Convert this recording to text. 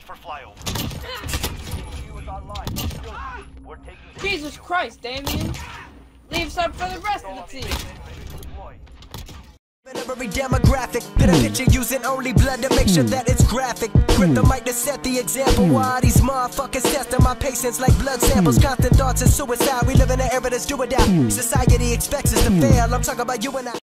for flyover. Jesus Christ, Damien. Leave some for the rest of the team. Every demographic, put a picture using only blood to make sure that it's graphic. Grip the mic to set the example. Why these motherfuckers testing my patience like blood samples? Constant thoughts of suicide. We live in an era that's do or die. Society expects us to fail. I'm talking about you and I.